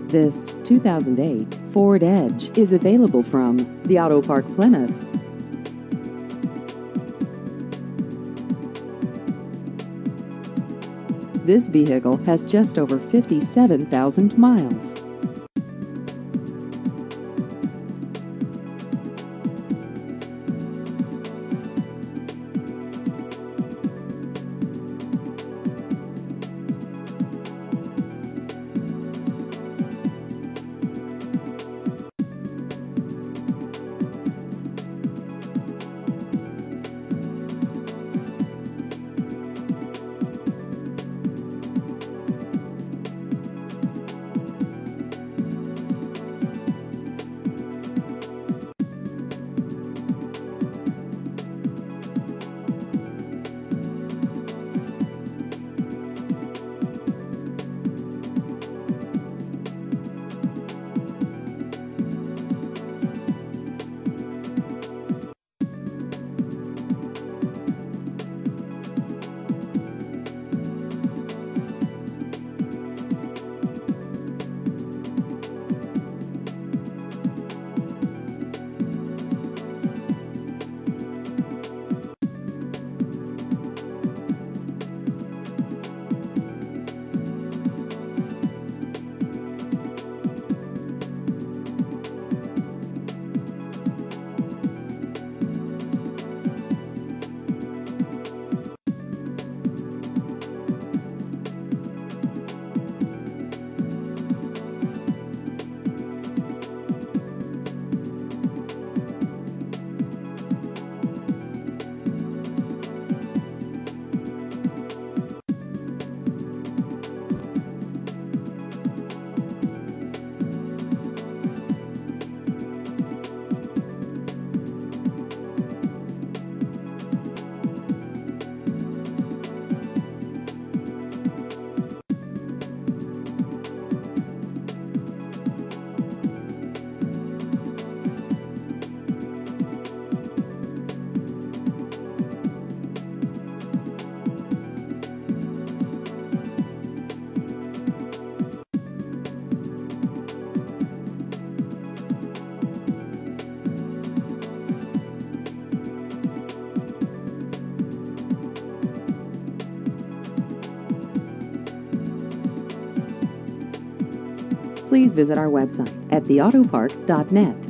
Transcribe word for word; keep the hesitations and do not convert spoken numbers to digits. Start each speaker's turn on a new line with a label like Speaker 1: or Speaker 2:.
Speaker 1: This two thousand eight Ford Edge is available from the Auto Park Plymouth. This vehicle has just over fifty-seven thousand miles. Please visit our website at the auto park dot net.